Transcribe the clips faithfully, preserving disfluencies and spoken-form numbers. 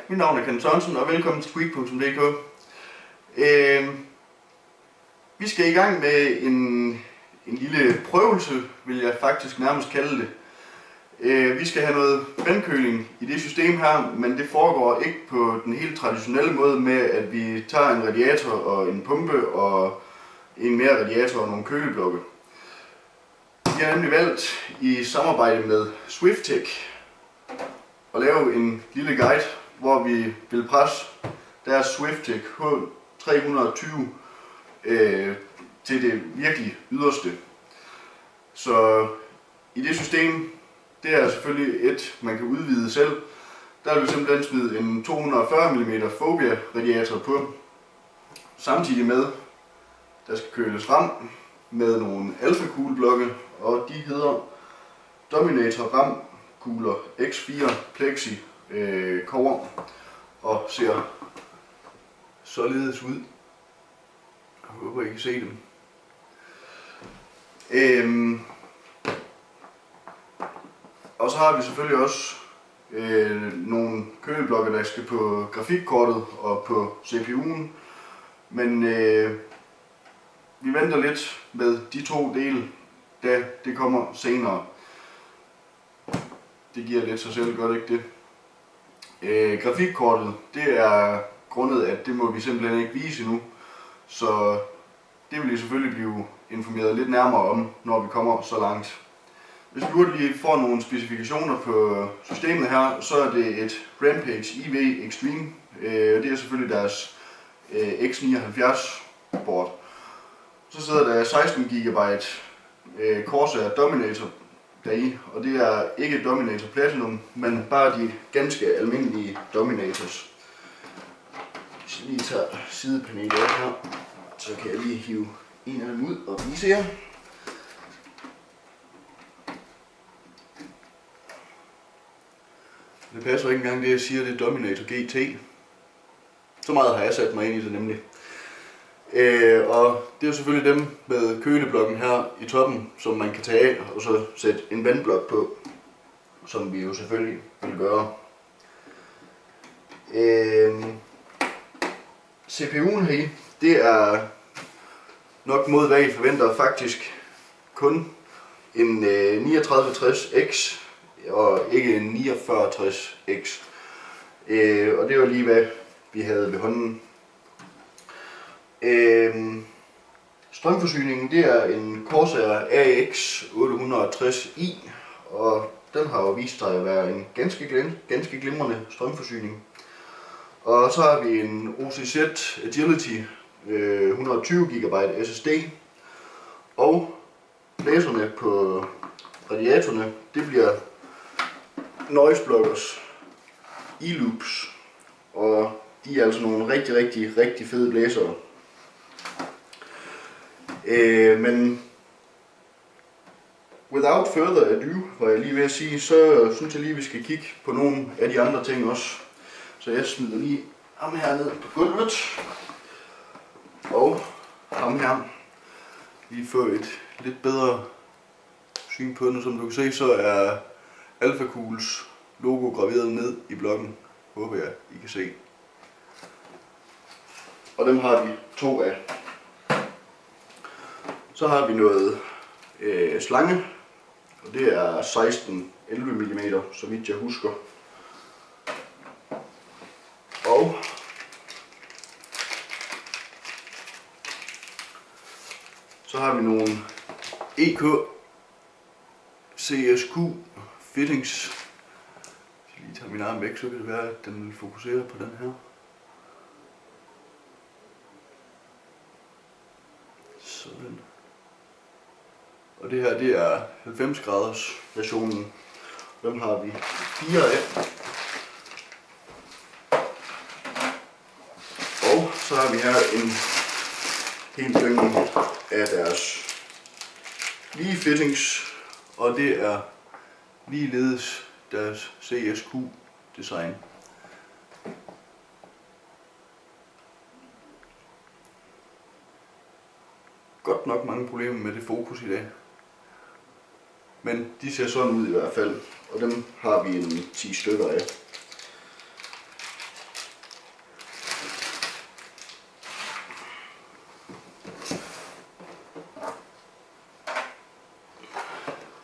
mit navn er Kenneth Sørensen, og velkommen til Tweak punktum d k. Øh, vi skal i gang med en, en lille prøvelse, vil jeg faktisk nærmest kalde det. Øh, vi skal have noget vandkøling i det system her, men det foregår ikke på den helt traditionelle måde med, at vi tager en radiator og en pumpe og en mere radiator og nogle køleblokke. Vi har nemlig valgt i samarbejde med Swiftech at lave en lille guide, hvor vi vil presse deres Swiftech H tre hundrede og tyve øh, til det virkelig yderste. Så i det system, det er selvfølgelig et, man kan udvide selv. Der vil vi simpelthen smide en to hundrede og fyrre millimeter Phobia radiator på, samtidig med, der skal køles frem med nogle alfa kugleblokke, og de hedder Dominator Ram kugler X fire Plexi øh, cover og ser således ud. Jeg håber I kan se dem. Øhm, og så har vi selvfølgelig også øh, nogle køleblokke, der skal på grafikkortet og på C P U'en, men øh, vi venter lidt med de to dele, da det kommer senere. Det giver lidt sig selv, gør det ikke det? Øh, grafikkortet, det er grundet, at det må vi simpelthen ikke vise nu, så det vil I selvfølgelig blive informeret lidt nærmere om, når vi kommer så langt. Hvis vi hurtigt lige får nogle specifikationer på systemet her, så er det et Rampage I V Extreme. Øh, det er selvfølgelig deres øh, X nioghalvfjerds board. Så sidder der seksten gigabyte øh, Corsair Dominator deri, og det er ikke Dominator Platinum, men bare de ganske almindelige Dominators. Hvis jeg lige tager sidepanelet af her, så kan jeg lige hive en af dem ud og vise jer. Det passer ikke engang det, jeg siger, det er Dominator G T. Så meget har jeg sat mig ind i det nemlig. Øh, og det er jo selvfølgelig dem med køleblokken her i toppen, som man kan tage af og så sætte en vandblok på, som vi jo selvfølgelig vil gøre. Øh, C P U'en her, det er nok mod hvad I forventer faktisk kun en øh, niogtredive tres X og ikke en niogfyrre tres X. Øh, og det var lige hvad vi havde ved hånden. Øhm, strømforsyningen, det er en Corsair A X otte tres i, og den har jo vist sig at være en ganske, ganske glimrende strømforsyning. Og så har vi en O C Z Agility øh, et hundrede og tyve gigabyte S S D, og blæserne på radiatorerne, det bliver Noise Blockers E-Loops, og de er altså nogle rigtig, rigtig, rigtig fede blæsere. Øh, men without further ado, var jeg lige ved at sige, så synes jeg lige, vi skal kigge på nogle af de andre ting også. Så jeg smider lige ham her ned på gulvet, og ham her. Lige få et lidt bedre syn på den. Som du kan se, så er Alfa Kugles logo graveret ned i blokken. Håber jeg, I kan se. Og dem har vi to af. Så har vi noget øh, slange, og det er seksten elleve millimeter, så vidt jeg husker. Og så har vi nogle E K C S Q fittings. Jeg lige tager min arm væk, så kan det være, at den vil fokusere på den her. Sådan. Og det her, det er halvfems graders versionen. Dem har vi fire af. Og så har vi her en hel dynge af deres lige fittings, og det er ligeledes deres C S Q design. Godt nok mange problemer med det fokus i dag. Men de ser sådan ud i hvert fald, og dem har vi en ti stykker af.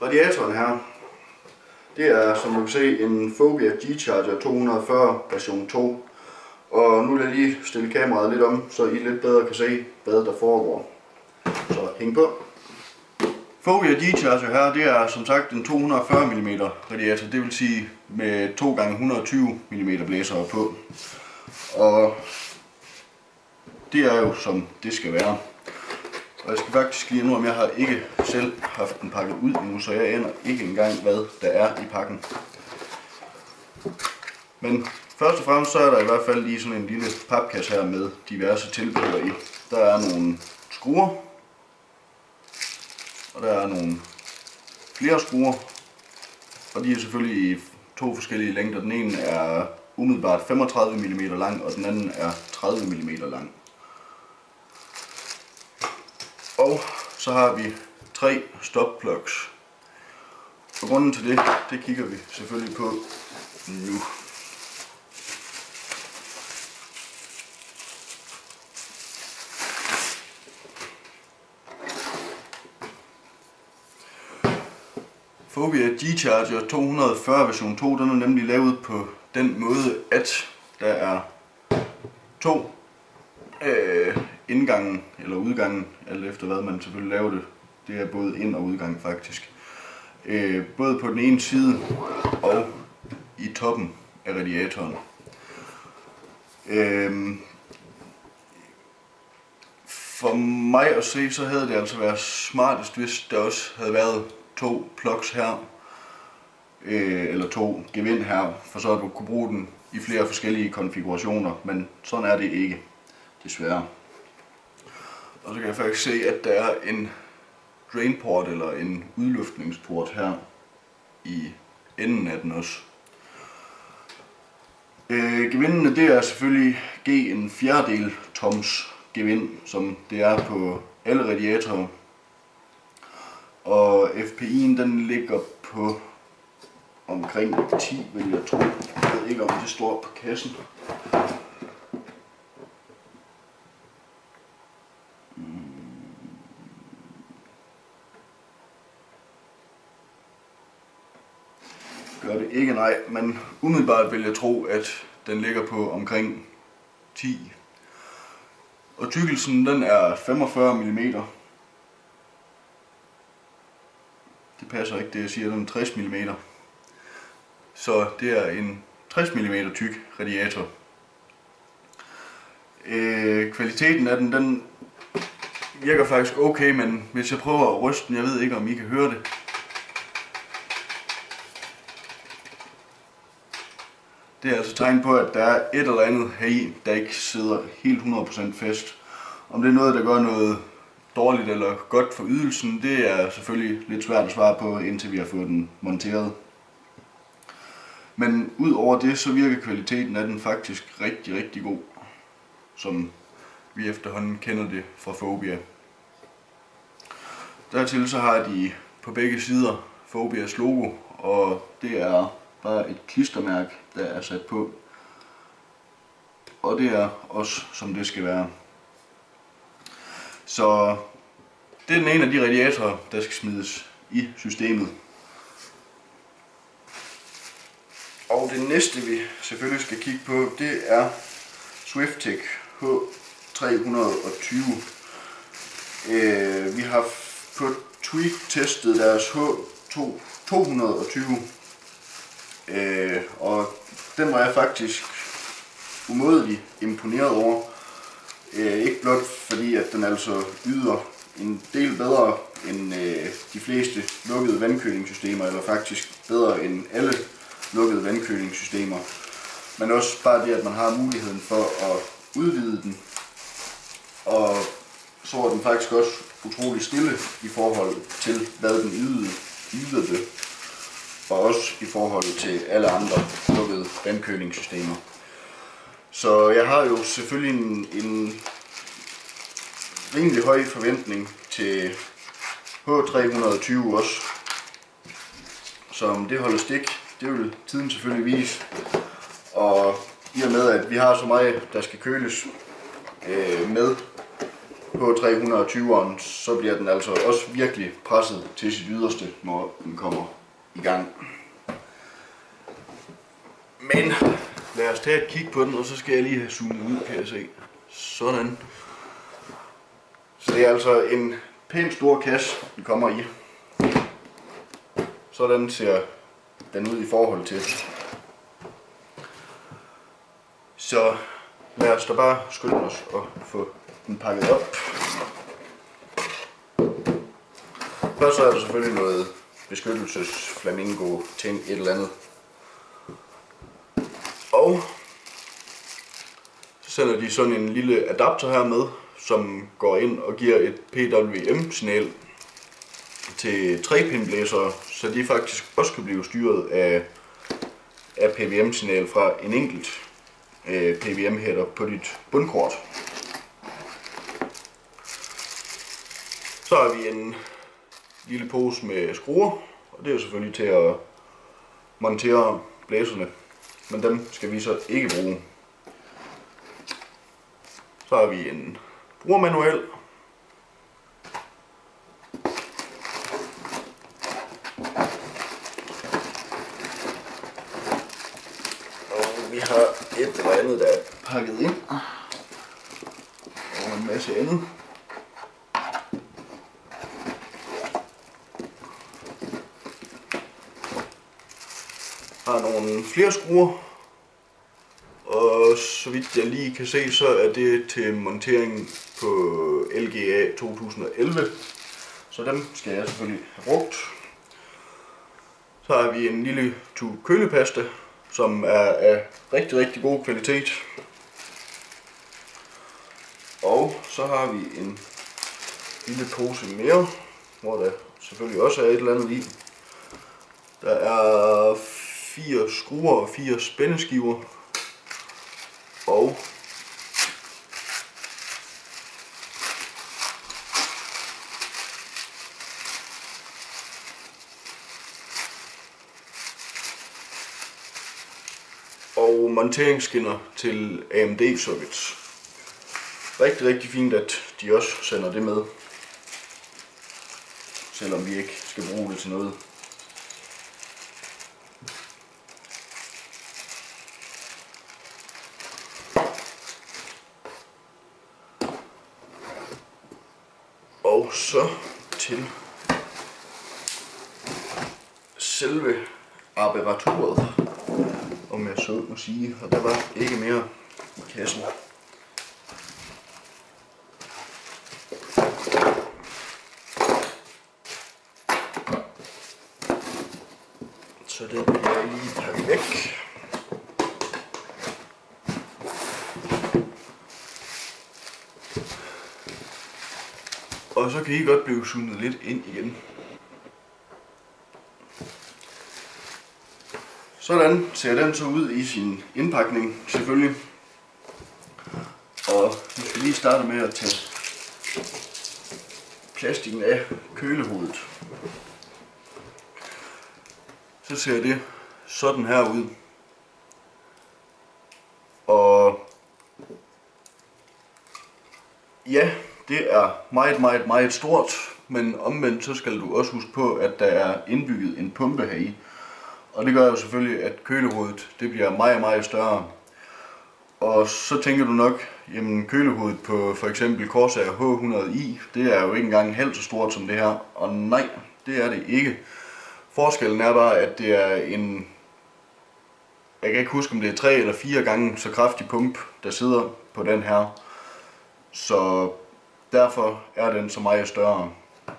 Radiatoren her, det er, som du kan se, en Fobia G-Charger to hundrede og fyrre version to. Og nu vil jeg lige stille kameraet lidt om, så I lidt bedre kan se, hvad der foregår. Så hæng på. Fobia G-Charger her, det er som sagt en to hundrede og fyrre millimeter radiator, det vil sige med to gange et hundrede og tyve millimeter blæsere på. Og det er jo som det skal være. Og jeg skal faktisk lige nu, om jeg har ikke selv haft den pakket ud endnu, så jeg aner ikke engang, hvad der er i pakken. Men først og fremmest så er der i hvert fald lige sådan en lille papkasse her med diverse tilbehør i. Der er nogle skruer, og der er nogle flere skruer, og de er selvfølgelig i to forskellige længder. Den ene er umiddelbart femogtredive millimeter lang, og den anden er tredive millimeter lang. Og så har vi tre stop plugs. Og grunden til det, det kigger vi selvfølgelig på nu. Fobia G-Charger to hundrede og fyrre version to, den er nemlig lavet på den måde, at der er to øh, indgangen eller udgangen, alt efter hvad man selvfølgelig laver det. Det er både ind- og udgang faktisk. Øh, både på den ene side og i toppen af radiatoren. Øh, for mig at se, så havde det altså været smartest, hvis der også havde været to plugs her, øh, eller to gevind her, for så at du kunne bruge den i flere forskellige konfigurationer, men sådan er det ikke, desværre. Og så kan jeg faktisk se, at der er en drainport eller en udluftningsport her i enden af den også. Øh, gevindene, det er selvfølgelig G en fjerdedel toms gevind, som det er på alle radiatorer. Og F P I'en den ligger på omkring ti, vil jeg tro. Jeg ved ikke, om det står på kassen. Gør det ikke, nej, men umiddelbart vil jeg tro, at den ligger på omkring ti. Og tykkelsen, den er femogfyrre millimeter. Det passer ikke, det jeg siger, den er tres millimeter. Så det er en tres millimeter tyk radiator. Øh, kvaliteten af den, den virker faktisk okay, men hvis jeg prøver at ryste den, jeg ved ikke, om I kan høre det. Det er altså tegn på, at der er et eller andet heri, der ikke sidder helt hundrede procent fast. Om det er noget, der gør noget dårligt eller godt for ydelsen, det er selvfølgelig lidt svært at svare på, indtil vi har fået den monteret. Men ud over det, så virker kvaliteten af den faktisk rigtig, rigtig god, som vi efterhånden kender det fra Fobia. Dertil så har de på begge sider Fobias logo, og det er bare et klistermærke, der er sat på. Og det er også som det skal være. Så det er den ene af de radiatorer, der skal smides i systemet. Og det næste vi selvfølgelig skal kigge på, det er Swiftech H tre hundrede og tyve. Øh, vi har på Tweak testet deres H to hundrede og tyve. Øh, og den var jeg faktisk umådeligt imponeret over. Øh, ikke blot fordi at den altså yder en del bedre end øh, de fleste lukkede vandkølingssystemer, eller faktisk bedre end alle lukkede vandkølingssystemer, men også bare det, at man har muligheden for at udvide den, og så er den faktisk også utrolig stille i forhold til hvad den ydede, ydede det, og også i forhold til alle andre lukkede vandkølingssystemer. Så jeg har jo selvfølgelig en, en rimelig høj forventning til H tre hundrede og tyve også. Så om det holder stik, det vil tiden selvfølgelig vise. Og i og med at vi har så meget, der skal køles øh, med H på tre hundrede og tyveren, så bliver den altså også virkelig presset til sit yderste, når den kommer i gang. Men lad os tage et kig på den, og så skal jeg lige have zoomet ud, kan jeg se. Sådan. Så det er altså en pænt stor kasse, den kommer i. Sådan ser den ud i forhold til. Så lad os da bare skynde os og få den pakket op. Først så er der selvfølgelig noget beskyttelses flamingo ting, et eller andet. Og så sender de sådan en lille adapter her med, som går ind og giver et P W M-signal til tre pin blæsere, så de faktisk også kan blive styret af, af P W M-signal fra en enkelt øh, P W M-header på dit bundkort. Så har vi en lille pose med skruer, og det er selvfølgelig til at montere blæserne, men dem skal vi så ikke bruge. Så har vi en brugermanual. Og vi har et eller andet, der er pakket ind. Og en masse andet. Har nogle flere skruer. Og så vidt jeg lige kan se, så er det til monteringen på L G A to tusind og elleve. Så dem skal jeg selvfølgelig have brugt. Så har vi en lille tube kølepasta, som er af rigtig, rigtig god kvalitet. Og så har vi en lille pose mere, hvor der selvfølgelig også er et eller andet i. Der er fire skruer og fire spændeskiver. Og og monteringsskinner til A M D sockets. Rigtig, rigtig fint, at de også sender det med, selvom vi ikke skal bruge det til noget. Og så til selve apparaturet, om jeg så må sige, og der var ikke mere i kassen. Så den vil jeg lige pakke væk. Og så kan I godt blive zoomet lidt ind igen. Sådan ser den så ud i sin indpakning, selvfølgelig. Og vi skal lige starte med at tage plastikken af kølehovedet. Så ser det sådan her ud. Og ja, det er meget, meget, meget stort, men omvendt så skal du også huske på, at der er indbygget en pumpe heri. Og det gør jo selvfølgelig, at kølehovedet det bliver meget, meget større. Og så tænker du nok, jamen kølehovedet på for eksempel Corsair H hundrede i, det er jo ikke engang halvt så stort som det her. Og nej, det er det ikke. Forskellen er bare, at det er en, jeg kan ikke huske om det er tre eller fire gange så kraftig pump, der sidder på den her. Så derfor er den så meget større.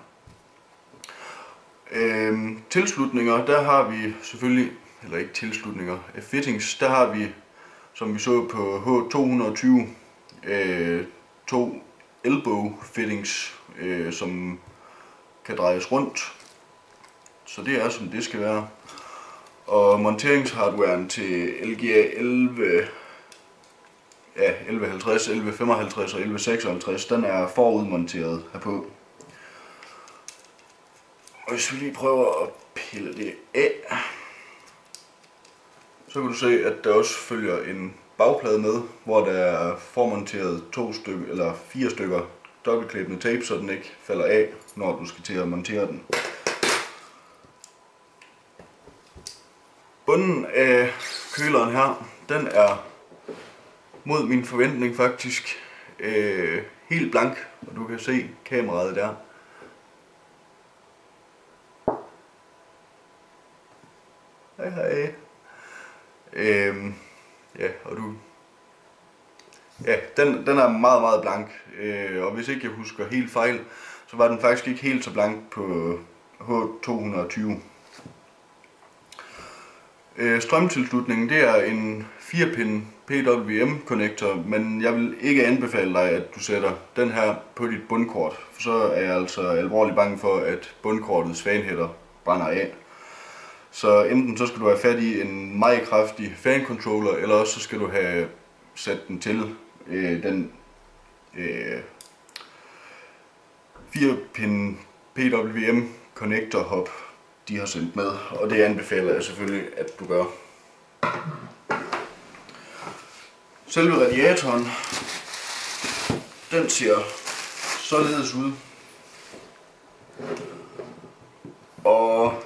Øhm, tilslutninger, der har vi selvfølgelig, eller ikke tilslutninger, fittings, der har vi, som vi så på H to hundrede og tyve, øh, to elbow fittings, øh, som kan drejes rundt. Så det er som det skal være. Og monteringshardwaren til L G A elleve, ja, elleve halvtreds, elleve femoghalvtreds og elleve seksoghalvtreds, den er forudmonteret herpå. Og hvis vi lige prøver at pille det af, så kan du se, at der også følger en bagplade med, hvor der er formonteret to stykker eller fire stykker dobbeltklæbende tape, så den ikke falder af, når du skal til at montere den. Bunden af køleren her, den er mod min forventning faktisk øh, helt blank, og du kan se kameraet der. Hej hej. Øhm, ja, og du... Ja, den, den er meget, meget blank, øh, og hvis ikke jeg husker helt fejl, så var den faktisk ikke helt så blank på H to tyve. Øh, strømtilslutningen, det er en fire pin P W M connector, men jeg vil ikke anbefale dig, at du sætter den her på dit bundkort, for så er jeg altså alvorligt bange for, at bundkortets fanhætter brænder af. Så enten så skal du have fat i en meget kraftig fan controller, eller også så skal du have sat den til øh, den øh, fire pin P W M connector hop, de har sendt med, og det anbefaler jeg selvfølgelig, at du gør. Selve radiatoren, den ser således ud. Og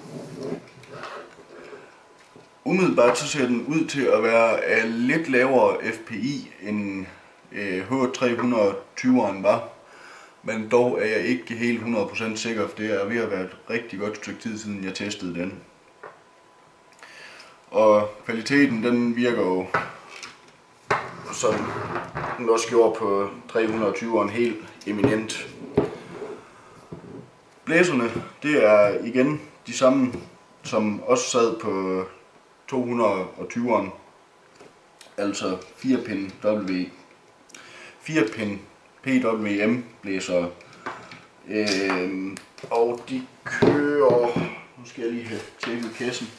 umiddelbart så ser den ud til at være af lidt lavere F P I end H tre tyveren var. Men dog er jeg ikke helt hundrede procent sikker, for det er ved at være et rigtig godt stykke tid siden jeg testede den. Og kvaliteten, den virker jo som den også gjorde på tre tyveren helt eminent. Blæserne, det er igen de samme som også sad på to tyveren, altså fire pin W, fire pin P W M blæsere, øhm, og de kører, nu skal jeg lige have tjekket kassen.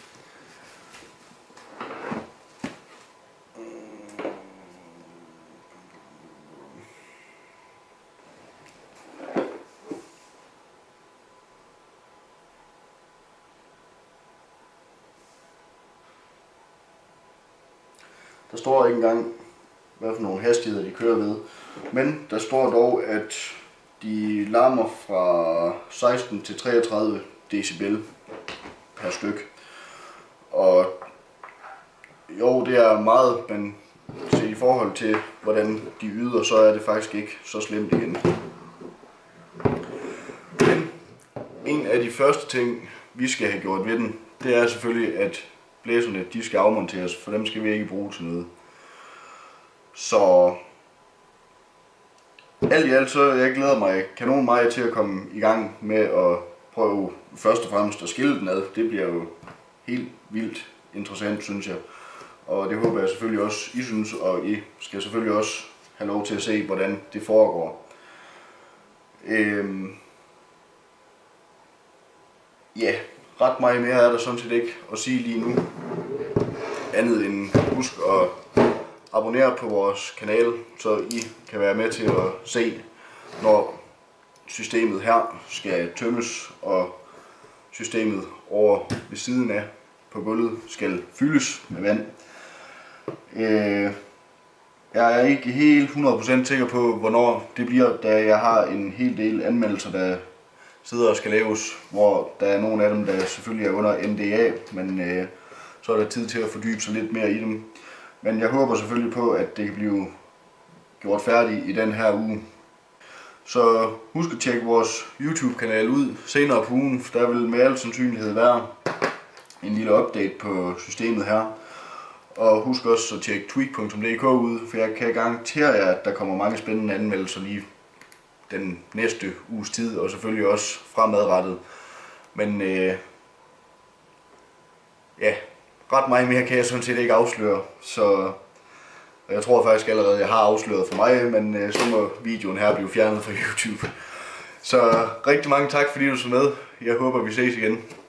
Der står ikke engang, hvad for nogle hastigheder de kører ved, men der står dog, at de larmer fra seksten til treogtredive decibel per styk. Og jo, det er meget, men set i forhold til, hvordan de yder, så er det faktisk ikke så slemt igen. Men en af de første ting, vi skal have gjort ved den, det er selvfølgelig, at blæserne, de skal afmonteres, for dem skal vi ikke bruge til noget. Så alt i alt, så jeg glæder mig kanon meget til at komme i gang med at prøve først og fremmest at skille den ad. Det bliver jo helt vildt interessant, synes jeg. Og det håber jeg selvfølgelig også, I synes, og I skal selvfølgelig også have lov til at se, hvordan det foregår. Øhm ja, ret meget mere er der sådan set ikke at sige lige nu. Andet end husk at abonnere på vores kanal, så I kan være med til at se, når systemet her skal tømmes, og systemet over ved siden af på gulvet skal fyldes med vand. Øh, jeg er ikke helt hundrede procent sikker på, hvornår det bliver, da jeg har en hel del anmeldelser, der sidder og skal laves, hvor der er nogle af dem, der selvfølgelig er under N D A, men øh, så er der tid til at fordybe sig lidt mere i dem. Men jeg håber selvfølgelig på, at det kan blive gjort færdigt i den her uge. Så husk at tjekke vores YouTube-kanal ud senere på ugen, for der vil med al sandsynlighed være en lille update på systemet her. Og husk også at tjekke tweak punktum d k ud, for jeg kan garantere jer, at der kommer mange spændende anmeldelser lige den næste uges tid, og selvfølgelig også fremadrettet. Men øh, ja, ret meget mere kan jeg sådan set ikke afsløre, så jeg tror faktisk allerede, at jeg har afsløret for mig, men øh, så må videoen her blive fjernet fra YouTube. Så rigtig mange tak, fordi du så med. Jeg håber, vi ses igen.